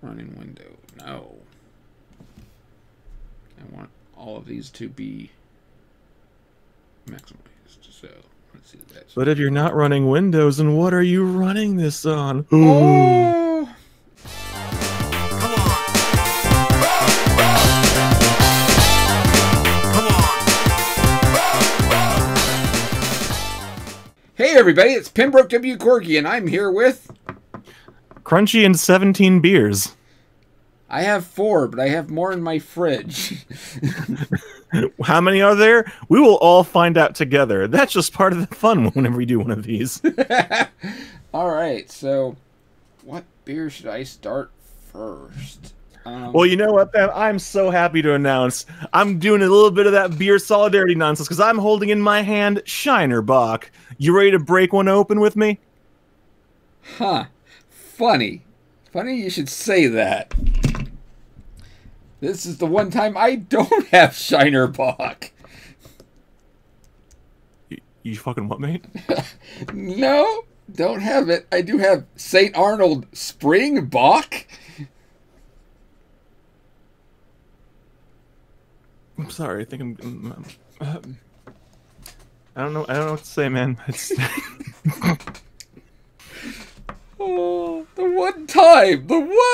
running window. No. I want all of these to be maximized. So let's see that. But if you're not running Windows, then what are you running this on? Oh! Hey everybody, it's Pembroke W. Corgi, and I'm here with... Crunchy and 17 beers. I have 4, but I have more in my fridge. How many are there? We will all find out together. That's just part of the fun whenever we do one of these. Alright, so what beer should I start first? Well, you know what, Pam? I'm so happy to announce I'm doing a little bit of that beer solidarity nonsense because I'm holding in my hand Shiner Bock. You ready to break one open with me? Huh. Funny. Funny you should say that. This is the one time I don't have Shiner Bock. You fucking what, mate? No, don't have it. I do have St. Arnold Spring Bock. I'm sorry. I think I don't know what to say, man. It's... Oh, the one time.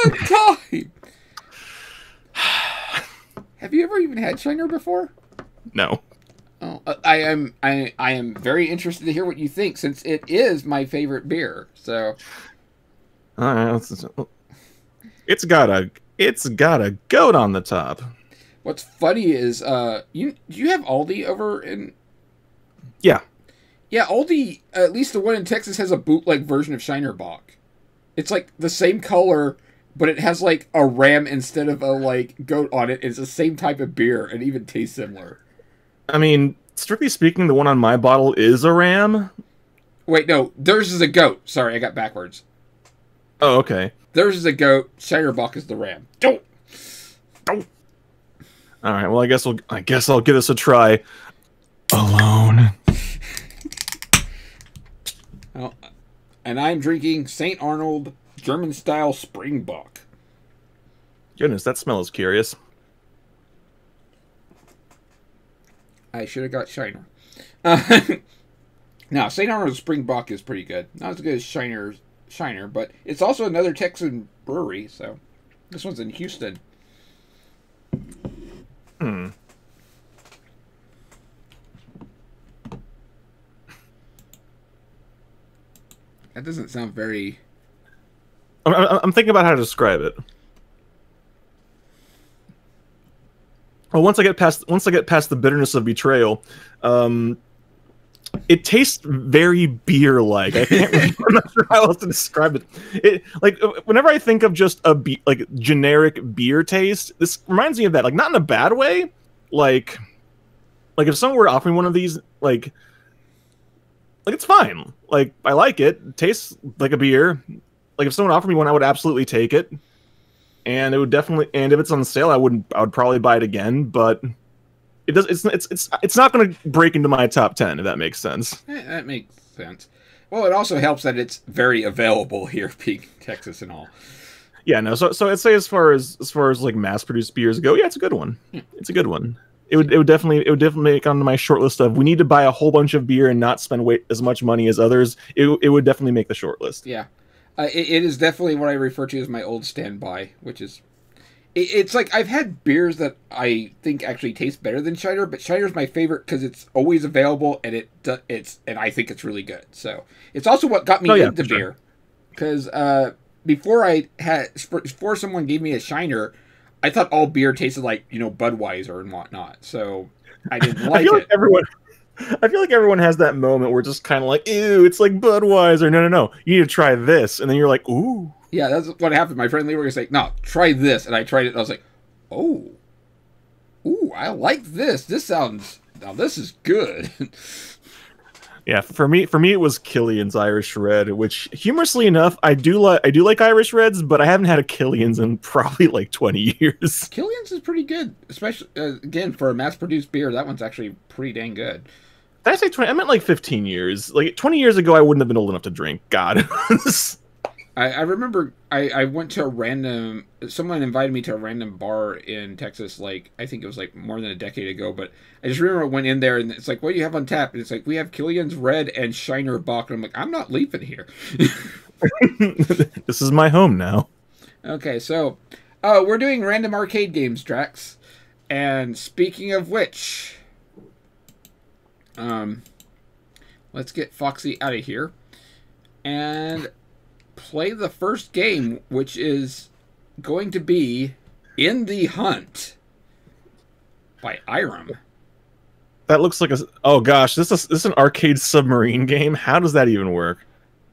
Have you ever even had Shiner before? No. Oh, I am very interested to hear what you think, since it is my favorite beer. So, all right, it's got a goat on the top. What's funny is, do you have Aldi over in? Yeah. Yeah, Aldi, at least the one in Texas, has a bootleg version of Shiner Bock. It's like the same color, but it has like a ram instead of a like goat on it. It's the same type of beer and even tastes similar. I mean, strictly speaking, the one on my bottle is a ram. Wait, no, theirs is a goat. Sorry, I got backwards. Oh, okay. Theirs is a goat. Shiner Bock is the ram. Don't. All right. Well, I guess I'll give this a try. Alone. Oh, and I'm drinking St. Arnold German-style Spring Bock. Goodness, that smell is curious. I should have got Shiner. Now, St. Arnold Spring Bock is pretty good. Not as good as Shiner, but it's also another Texan brewery, so this one's in Houston. That doesn't sound very... I'm thinking about how to describe it. Well, once I get past the bitterness of betrayal, it tastes very beer-like. I can't really, I'm not sure how else to describe it. It like whenever I think of just a generic beer taste, this reminds me of that. Like not in a bad way. Like if someone were to offer me one of these, like it's fine. Like I like it. It tastes like a beer. Like if someone offered me one, I would absolutely take it. And it would definitely, and if it's on sale, I would probably buy it again, but it does it's not going to break into my top 10 if that makes sense. That makes sense. Well, it also helps that it's very available here, being Texas and all. Yeah, no. So I'd say as far as like mass-produced beers go, yeah, it's a good one. It's a good one. It would definitely make onto my short list of we need to buy a whole bunch of beer and not spend as much money as others. It would definitely make the short list. Yeah. It is definitely what I refer to as my old standby, which is... It's like I've had beers that I think actually taste better than Shiner, but Shiner's my favorite because it's always available and and I think it's really good. So it's also what got me into beer. Because before someone gave me a Shiner, I thought all beer tasted like Budweiser and whatnot. So I didn't like it. I feel like everyone has that moment where it's just kind of like, ew, it's like Budweiser. No. You need to try this. And then you're like, ooh. Yeah, that's what happened. My friend Lee was like, no, try this. And I tried it. And I was like, oh. Ooh, I like this. Now this is good. Yeah, for me it was Killian's Irish Red, which humorously enough, I do like Irish Reds, but I haven't had a Killian's in probably like 20 years. Killian's is pretty good, especially again for a mass-produced beer. That one's actually pretty dang good. Did I say 20? I meant like 15 years. Like 20 years ago, I wouldn't have been old enough to drink. God. I remember I went to a random. Someone invited me to a random bar in Texas. Like I think it was like more than a decade ago. But I just remember I went in there and it's like, what do you have on tap? And it's like we have Killian's Red and Shiner Bock. And I'm like, I'm not leaving here. This is my home now. Okay, so we're doing random arcade games, Drax. And speaking of which, let's get Foxy out of here and play the first game, which is going to be In the Hunt by Irem. That looks like a... Oh gosh, this is an arcade submarine game? How does that even work?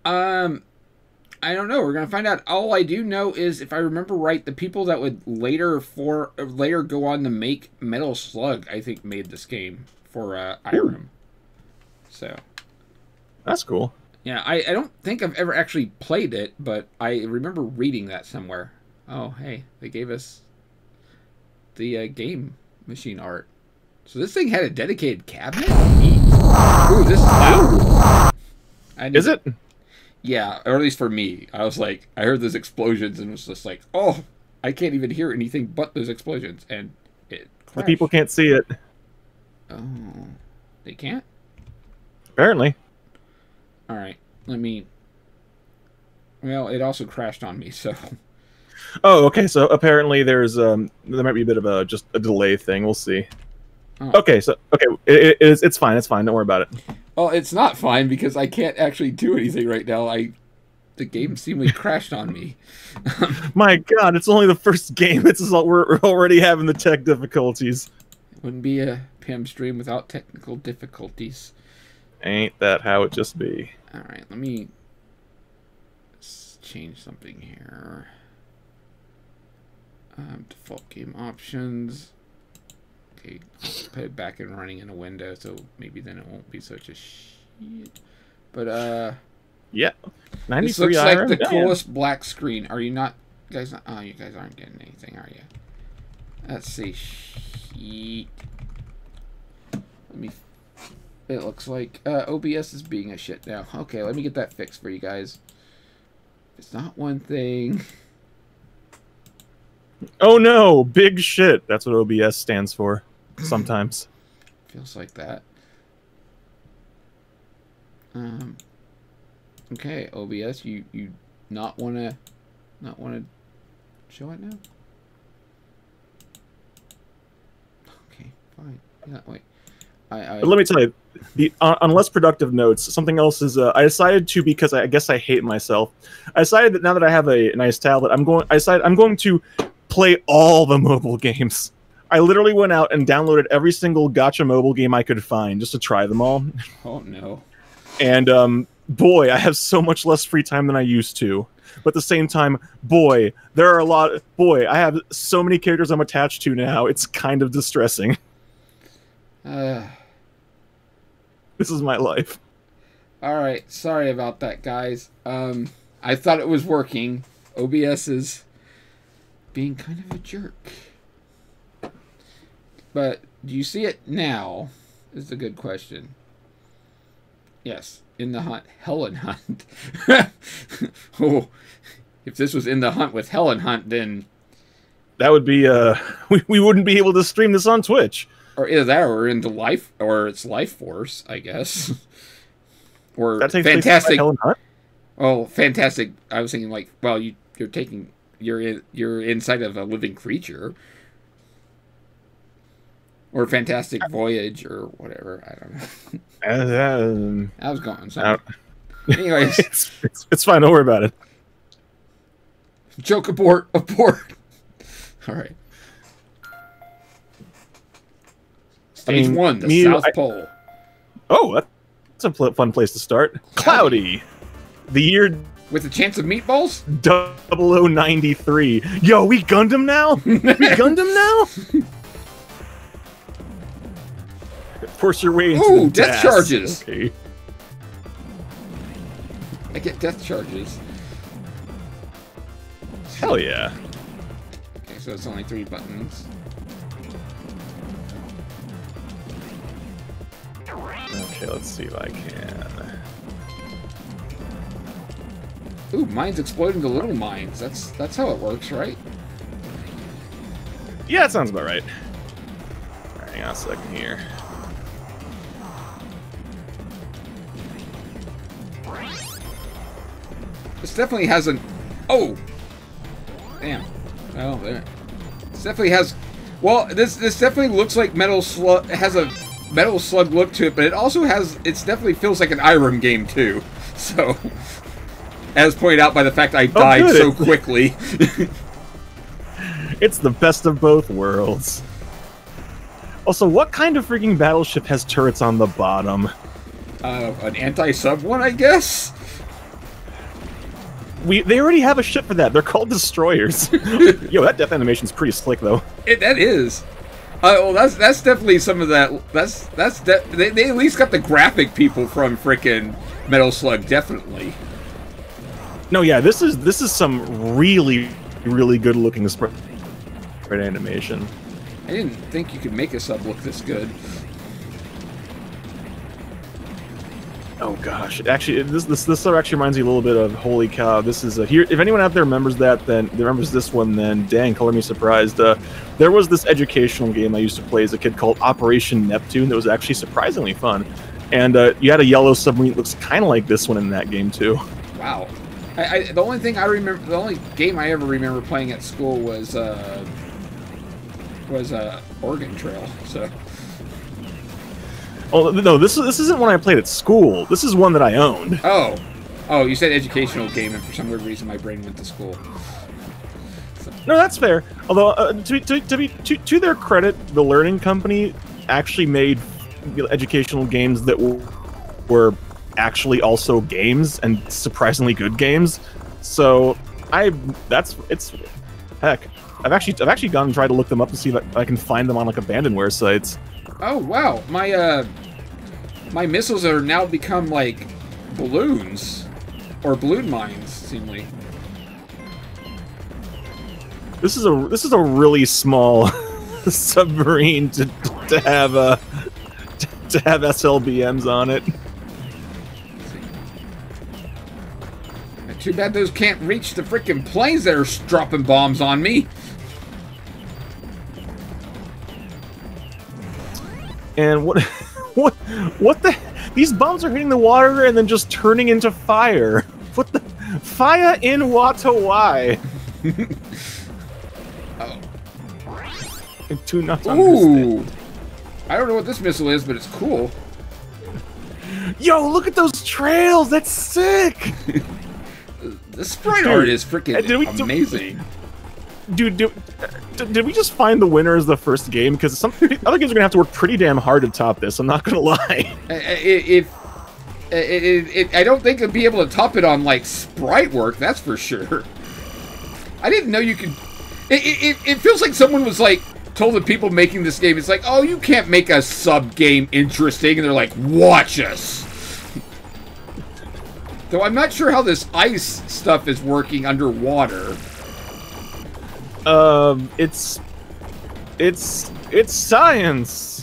I don't know. We're gonna find out. All I do know is, if I remember right, the people that would later go on to make Metal Slug, I think, made this game for Irem. So that's cool. Yeah, I don't think I've ever actually played it, but I remember reading that somewhere. Oh, hey, they gave us the game machine art. So this thing had a dedicated cabinet? Ooh, this is loud. Is it? Yeah, or at least for me. I was like, I heard those explosions and was just like, oh, I can't even hear anything but those explosions. And it crashed. The people can't see it. Oh, they can't? Apparently. All right, let me... Well, it also crashed on me, so... Oh, okay, so apparently there's, there might be a bit of a, just a delay thing. We'll see. Oh. Okay, so, okay, it's fine, it's fine, don't worry about it. Well, it's not fine because I can't actually do anything right now. The game seemingly crashed on me. My God, it's only the first game. We're already having the tech difficulties. It wouldn't be a PM stream without technical difficulties. Ain't that how it just be? All right, let me change something here. Default game options. Okay, put it back and running in a window, so maybe then it won't be such a shit. But yeah, 93 this looks IRM, like the coolest black screen. Are you not, guys? Oh, you guys aren't getting anything, are you? Let's see. Shit. Let me. It looks like OBS is being a shit now. Okay, let me get that fixed for you guys. It's not one thing. Oh no, big shit. That's what OBS stands for. Sometimes. Feels like that. Okay, OBS, you not wanna show it now? Okay, fine. Yeah, wait. But let me tell you, on less productive notes, something else is I decided to, because I guess I hate myself. I decided that now that I have a nice tablet, I'm going to play all the mobile games. I literally went out and downloaded every single gacha mobile game I could find just to try them all. Oh no. And boy, I have so much less free time than I used to. But at the same time, boy, there are a lot. Boy, I have so many characters I'm attached to now. It's kind of distressing. This is my life. All right, sorry about that, guys. I thought it was working. OBS is being kind of a jerk. But do you see it now? Is a good question. Yes, In the Hunt, Helen Hunt. Oh, if this was In the Hunt with Helen Hunt, then that would be we wouldn't be able to stream this on Twitch. Or either that, or into Life, or it's Life Force, I guess. Or that takes Fantastic. Helen Hunt? Oh, Fantastic. I was thinking like, well, you're inside of a living creature. Or Fantastic Voyage, or whatever. I don't know. I was going somewhere. Anyways. It's fine. Don't worry about it. Joke abort. Abort. All right. Stage 1, the South Pole. Oh, that's a fun place to start. Cloudy. The year... With a chance of meatballs? 0093. Yo, we Gundam now? We Gundam now? Force your way into the death charges. Okay. I get death charges. Hell yeah. Okay, so it's only 3 buttons. Okay, let's see if I can. Ooh, mines explode into little mines. That's how it works, right? Yeah, that sounds about right. Alright, hang on a second here. This definitely has an... Oh! Damn. Oh, there. This definitely has... Well, this definitely looks like Metal Slug... It has a Metal Slug look to it, but it also has... It definitely feels like an Irem game, too. So... As pointed out by the fact I died so quickly. It's the best of both worlds. Also, what kind of freaking battleship has turrets on the bottom? An anti-sub one, I guess? They already have a ship for that. They're called destroyers. Yo, that death animation's pretty slick, though. That is. Well, that's definitely some of that. They at least got the graphic people from frickin' Metal Slug, definitely. No, yeah, this is some really good looking sprite animation. I didn't think you could make a sub look this good. Oh gosh, actually, this sub actually reminds me a little bit of Holy Cow. This is here. If anyone out there remembers that, then remembers this one, then dang, color me surprised. There was this educational game I used to play as a kid called Operation Neptune that was actually surprisingly fun, and you had a yellow submarine that looks kind of like this one in that game too. Wow. The only thing I remember, the only game I ever remember playing at school was Oregon Trail. So. Oh no, this isn't one I played at school. This is one that I owned. Oh, you said educational game, and for some weird reason my brain went to school. So. No, that's fair. Although to their credit, the Learning Company actually made educational games that were actually also games, and surprisingly good games. So heck, I've actually gone and tried to look them up to see if I can find them on like abandonware sites. Oh wow, my missiles are now become like balloons or balloon mines, seemingly. This is a really small submarine to have SLBMs on it. Too bad those can't reach the frickin' planes that are dropping bombs on me. And what the? These bombs are hitting the water and then just turning into fire. What the? Fire in Watawai. Oh. Do not understand. I don't know what this missile is, but it's cool. Yo, look at those trails. That's sick. The sprite art is freaking amazing. Dude, did we just find the winner as the first game? Because some other games are gonna have to work pretty damn hard to top this. I'm not gonna lie. I don't think it'd be able to top it on like sprite work. That's for sure. I didn't know you could. It feels like someone was like told the people making this game. It's like, oh, you can't make a sub game interesting, and they're like, watch us. Though I'm not sure how this ice stuff is working underwater. It's science.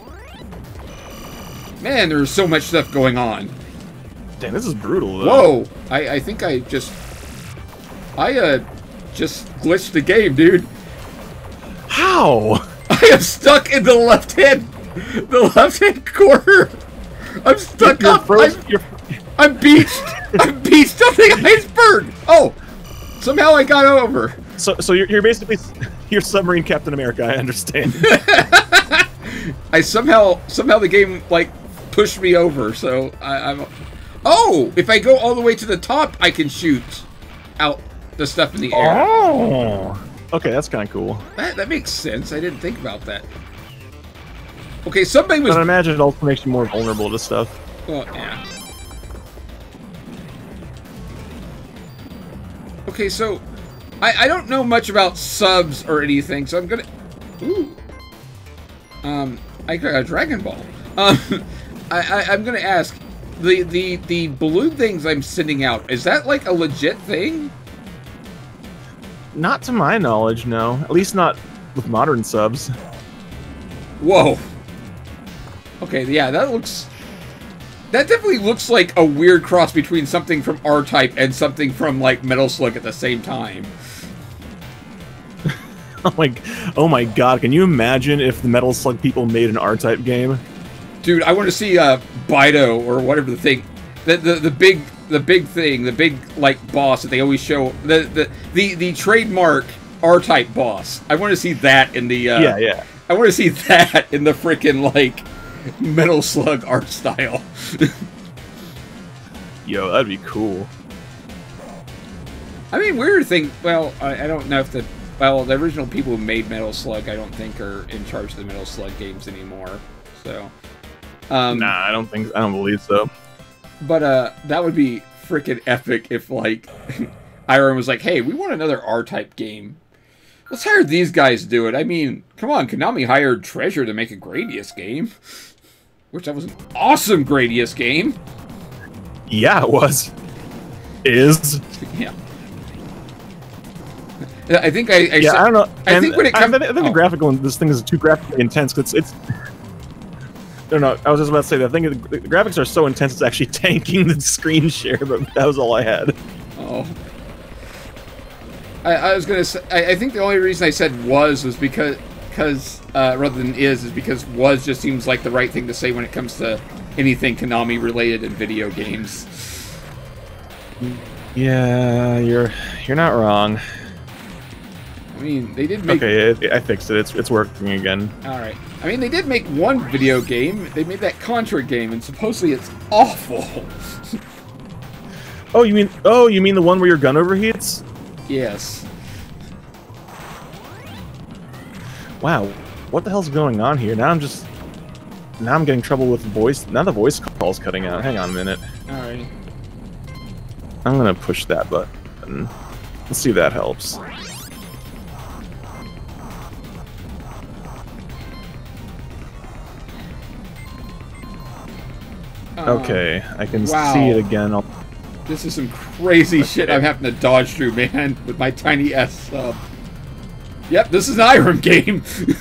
Man, there's so much stuff going on. Damn, this is brutal, though. Whoa! I think I just glitched the game, dude. How? I am stuck in the left-hand corner. I'm stuck up. I'm beached. I'm beached on the iceberg. Oh, somehow I got over. So you're basically you're submarine Captain America. I understand. I somehow the game like pushed me over. So I'm. Oh, if I go all the way to the top, I can shoot out the stuff in the air. Oh, okay, that's kind of cool. That makes sense. I didn't think about that. Okay, somebody was. But I imagine it also makes you more vulnerable to stuff. Well, yeah. Okay, so I don't know much about subs or anything, so I'm gonna. Ooh. I got a Dragon Ball. I'm gonna ask the balloon things I'm sending out. Is that like a legit thing? Not to my knowledge, no. At least not with modern subs. Whoa. Okay, yeah, that That definitely looks like a weird cross between something from R-Type and something from, like, Metal Slug at the same time. Oh my god, can you imagine if the Metal Slug people made an R-Type game? Dude, I want to see Bido or whatever the thing, the big thing, the big like boss that they always show, the trademark R-Type boss. I want to see that in the yeah. I want to see that in the freaking like Metal Slug art style. Yo, that'd be cool. I mean, weird thing. Well, I don't know if the original people who made Metal Slug, I don't think are in charge of the Metal Slug games anymore. So. Nah, I don't believe so. But that would be freaking epic if like Irem was like, "Hey, we want another R-Type game. Let's hire these guys to do it." I mean, come on, Konami hired Treasure to make a Gradius game, which that was an awesome Gradius game. Yeah, it was. Is. Yeah. I think I don't know. I think when it comes, I think the graphical this thing is too graphically intense because it's. No, I was just about to say that. I think the graphics are so intense it's actually tanking the screen share, but that was all I had. Oh. I was gonna say. I think the only reason I said was because rather than is because was just seems like the right thing to say when it comes to anything Konami related in video games. Yeah, you're not wrong. I mean, they did make... Okay, I fixed it. It's working again. Alright. I mean, they did make one video game. They made that Contra game, and supposedly it's awful. Oh, you mean the one where your gun overheats? Yes. Wow. What the hell's going on here? Now I'm getting trouble with voice. Now the voice call's cutting out. Hang on a minute. Alright. I'm gonna push that button. Let's see if that helps. Okay, I can see it again. This is some crazy shit I'm having to dodge through, man, with my tiny S sub. Yep, this is an Irem game.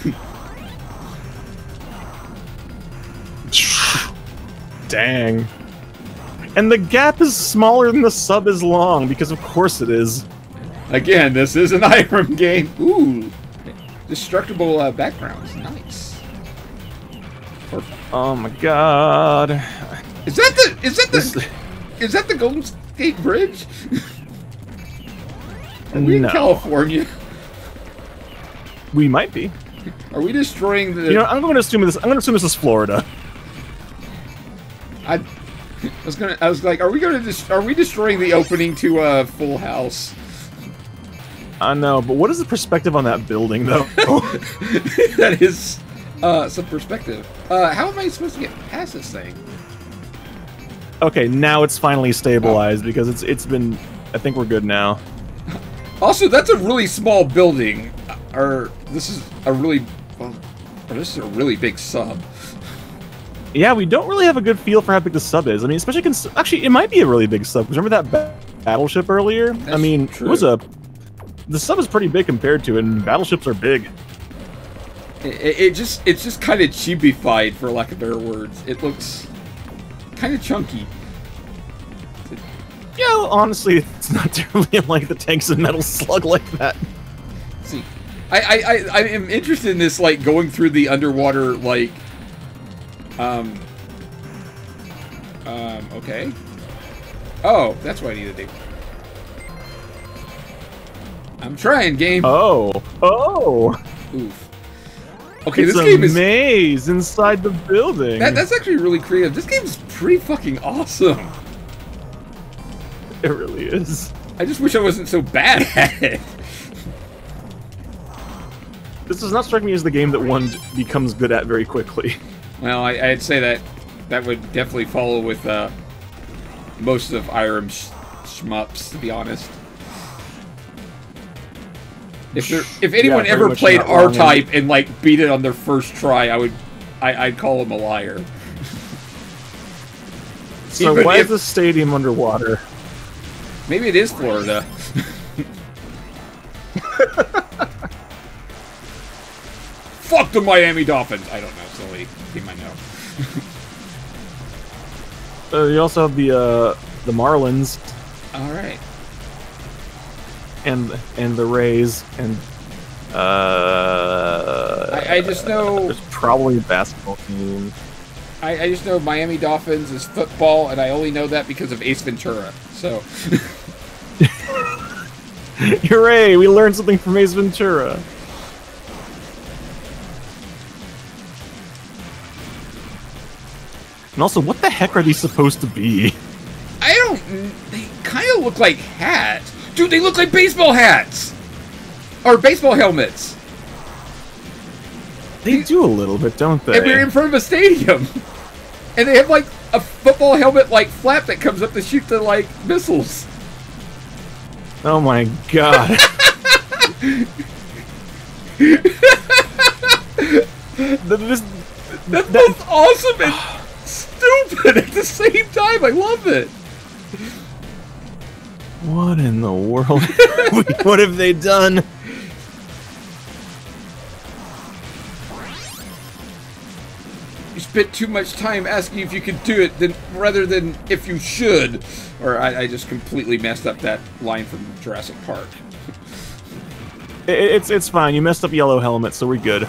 Dang. And the gap is smaller than the sub is long, because of course it is. Again, this is an Irem game. Ooh. Destructible backgrounds. Nice. Oh my god. Is that the Golden State Bridge? Are we in California? We might be. Are we destroying the... You know, I'm going to assume this is Florida. I was like, are we destroying the opening to Full House? I know, but what is the perspective on that building, though? That is some perspective. How am I supposed to get past this thing? Okay, now it's finally stabilized because it's been. I think we're good now. Also, that's a really small building. This is a really big sub. Yeah, we don't really have a good feel for how big the sub is. I mean, especially actually, it might be a really big sub. Remember that battleship earlier? That's I mean, true. The sub is pretty big compared to it, and battleships are big. It's just kind of chibified, for lack of better words. It looks kind of chunky. Yeah, well, honestly, it's not terribly like the tanks in Metal Slug like that. See, I am interested in this, like, going through the underwater, like, okay. Oh, that's what I need to do. I'm trying, game. Oh. Oof. Okay, it's this game is... a maze inside the building. That's actually really creative. This game is pretty fucking awesome. It really is. I just wish I wasn't so bad at it. This does not strike me as the game that one becomes good at very quickly. Well, I'd say that would definitely follow with most of Irem's shmups, to be honest. If anyone ever played R-Type and like beat it on their first try, I'd call him a liar. So why is the stadium underwater? Maybe it is Florida. Fuck the Miami Dolphins! I don't know, it's the only team I know. You also have the Marlins All right. and the Rays and I just know. there's probably a basketball team. I just know Miami Dolphins is football, and I only know that because of Ace Ventura. So. Hooray! We learned something from Ace Ventura. And also, what the heck are these supposed to be? I don't. They kind of look like hats. Dude, they look like baseball hats! Or baseball helmets. They do a little bit, don't they? And we're in front of a stadium. And they have, like, a football helmet, like, flap that comes up to shoot the, like, missiles. Oh my god. That's both awesome and stupid at the same time. I love it. What in the world? What have they done? You spent too much time asking if you could do it rather than if you should. Or I just completely messed up that line from Jurassic Park. It's fine. You messed up Yellow Helmet, so we're good.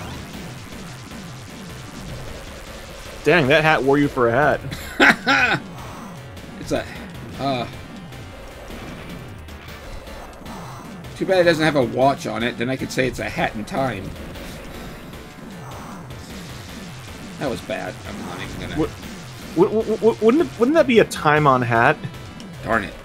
Dang, that hat wore you for a hat. It's a... Too bad it doesn't have a watch on it. Then I could say it's a hat in time. That was bad. I'm not even gonna... Wouldn't that be a time-on hat? Darn it.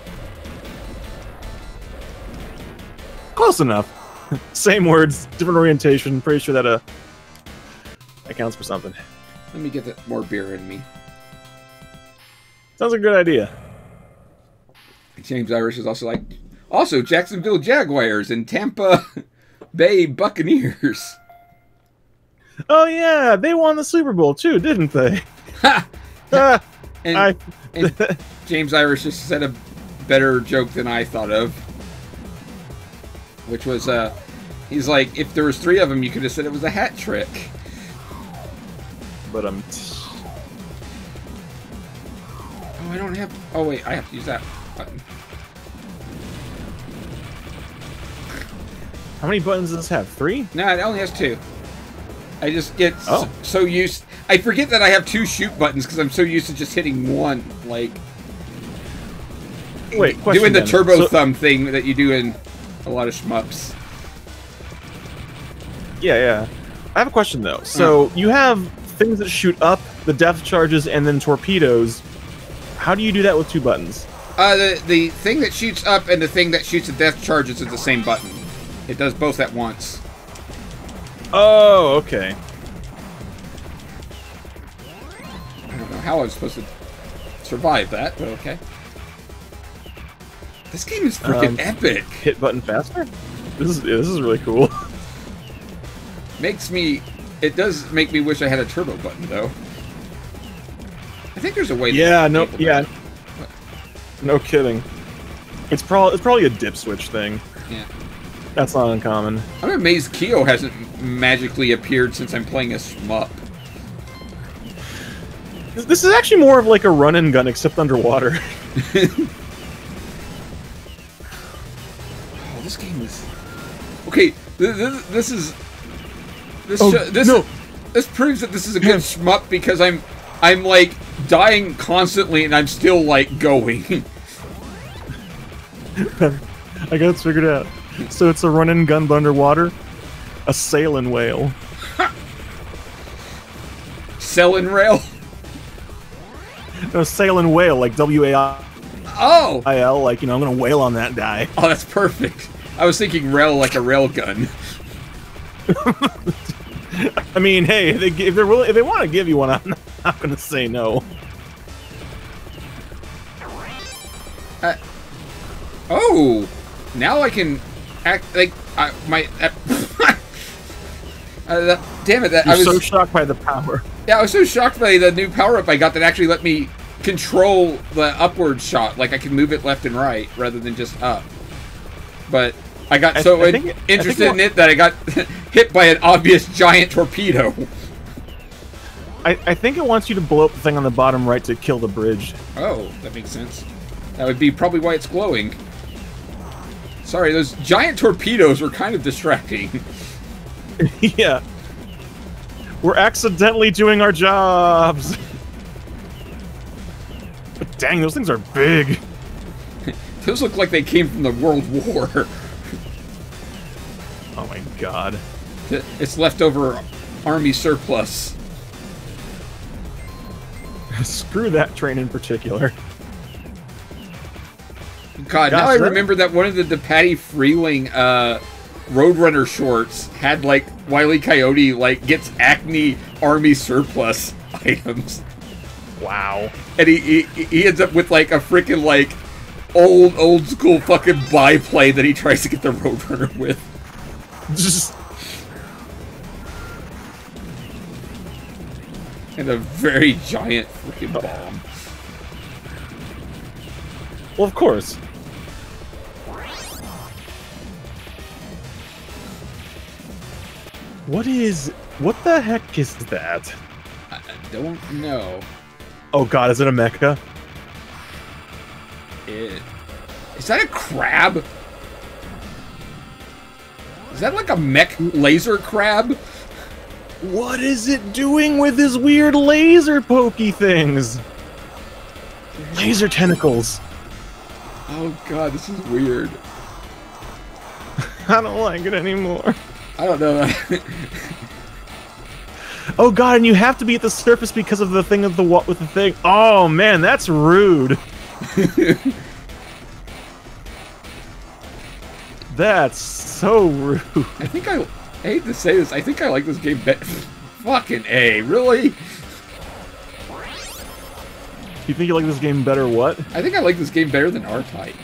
Close enough. Same words, different orientation. Pretty sure that counts for something. Let me get that more beer in me. Sounds like a good idea. James Irish is also like... Also, Jacksonville Jaguars and Tampa Bay Buccaneers. Oh yeah, they won the Super Bowl too, didn't they? Ha! And James Irish just said a better joke than I thought of. Which was, he's like, if there was 3 of them, you could have said it was a hat trick. But Oh, I don't have... Oh, wait, I have to use that button. how many buttons does this have? 3? No, it only has 2. I just get so used... I forget that I have 2 shoot buttons because I'm so used to just hitting one, like... Wait, question doing the then. turbo thumb thing that you do in a lot of shmups. Yeah. I have a question though. So you have things that shoot up, the depth charges, and then torpedoes. How do you do that with 2 buttons? The thing that shoots up and the thing that shoots the depth charges is the same button. It does both at once. Oh, okay. I don't know how I was supposed to survive that, but okay. This game is freaking epic. Hit button faster? This is really cool. It does make me wish I had a turbo button though. I think there's a way. No kidding. It's probably a dip switch thing. Yeah. That's not uncommon. I'm amazed Kyo hasn't magically appeared since I'm playing a shmup. This is actually more of like a run and gun except underwater. This game is... Okay, this proves that this is a good shmup because I'm like dying constantly and I'm still like going. I got it figured out. So it's a run and gun but underwater, a sailing whale. Sailing rail? No, sailing whale, like W-A-I-L, Oh! like, I'm gonna whale on that guy. Oh, that's perfect. I was thinking rail like a rail gun. I mean, hey, if they want to give you one, I'm not gonna say no. Oh! Now I can act like damn it! I was so shocked by the power. Yeah, I was so shocked by the new power-up I got that actually let me control the upward shot. Like I can move it left and right rather than just up. But I got interested in it that I got hit by an obvious giant torpedo. I think it wants you to blow up the thing on the bottom right to kill the bridge. Oh, that makes sense. That would be probably why it's glowing. Sorry, those giant torpedoes were kind of distracting. Yeah. We're accidentally doing our jobs. But dang, those things are big. Those look like they came from the World War. Oh my god. It's leftover army surplus. Screw that train in particular. God, now I remember that one of the Patty Freeling Roadrunner shorts had, like, Wile E. Coyote, like, gets Acme army surplus items. Wow. And he ends up with, like, a freaking, like, old school fucking biplane that he tries to get the Roadrunner with. Just... And a very giant freaking bomb. Well, of course. What the heck is that? I don't know. Oh god, is it a mecha? Is that a crab? Is that like a mech laser crab? What is it doing with his weird laser pokey things? Laser tentacles. Oh god, this is weird. I don't like it anymore. I don't know. Oh god, and you have to be at the surface because of the thing of the with the thing. Oh man, that's rude. That's so rude. I hate to say this, I think I like this game better. Fucking A, really? You think you like this game better what? I think I like this game better than R-Type.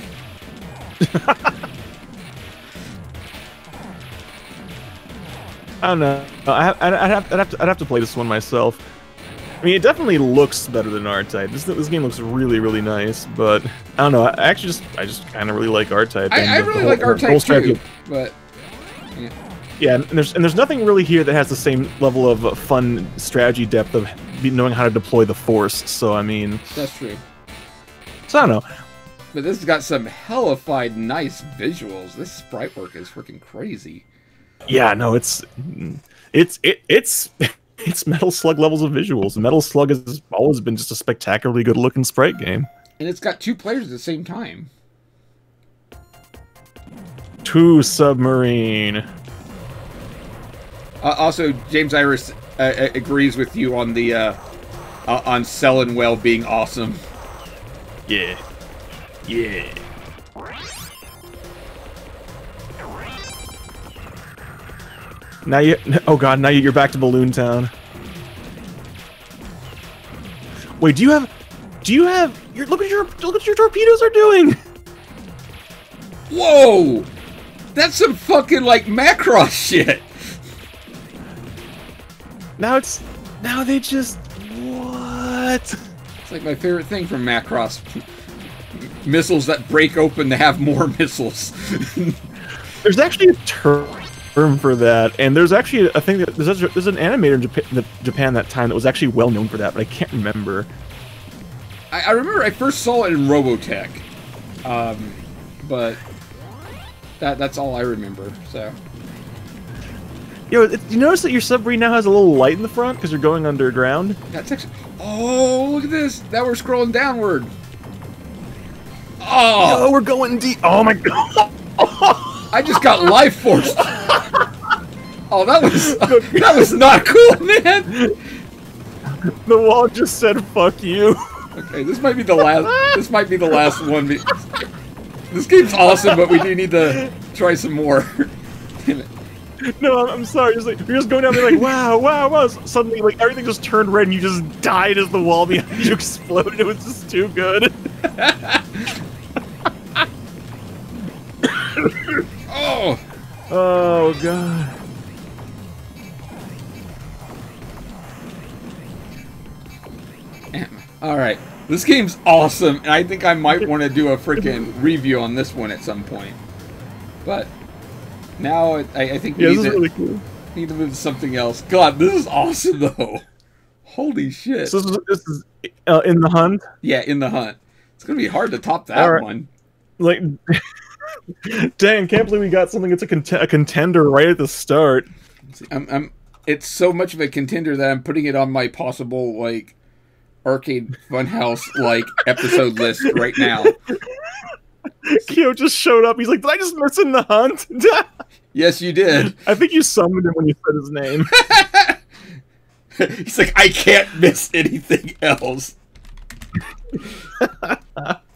I don't know. I'd have to play this one myself. I mean, it definitely looks better than R-Type. This game looks really, really nice, but I don't know. I just kind of really like R-Type. I really like R-Type too, but yeah. Yeah, and there's nothing really here that has the same level of fun strategy depth of knowing how to deploy the force. So I mean, that's true. So I don't know. But this has got some hellified nice visuals. This sprite work is freaking crazy. Yeah, no, it's Metal Slug levels of visuals. Metal Slug has always been just a spectacularly good looking sprite game. And it's got 2 players at the same time. 2 submarine. Also, James Iris agrees with you on the on Sellenwell being awesome. Yeah. Yeah. Now oh god, now you're back to Balloon Town. Wait, do you have look what your torpedoes are doing. Whoa! That's some fucking like Macross shit. Now they just what? It's like my favorite thing from Macross. Missiles that break open to have more missiles. There's actually a term for that, and there's actually a thing that there's an animator in Japan that time that was actually well known for that, but I can't remember. I remember I first saw it in Robotech, but that's all I remember. So, you notice that your submarine now has a little light in the front because you're going underground? That's actually. Oh, look at this! Now we're scrolling downward. Oh, we're going deep. Oh my god! I just got life force. Oh, that was not cool, man. The wall just said "fuck you." Okay, this might be the last. This might be the last one. This game's awesome, but we do need to try some more. Damn it. No, I'm sorry. Just like you're just going down there, like wow. Suddenly, like everything just turned red, and you just died as the wall behind you exploded. It was just too good. Oh. Oh god. Alright, this game's awesome, and I think I might want to do a freaking review on this one at some point. But now I think we need to move to something else. God, this is awesome though. Holy shit! So this is In the Hunt. Yeah, In the Hunt. It's gonna be hard to top that All right. one. Like, dang, can't believe we got something that's a contender right at the start. It's so much of a contender that I'm putting it on my possible like Arcade Funhouse like episode list right now. Kyo just showed up. He's like, "Did I just miss In the Hunt?" Yes, you did. I think you summoned him when you said his name. He's like, I can't miss anything else.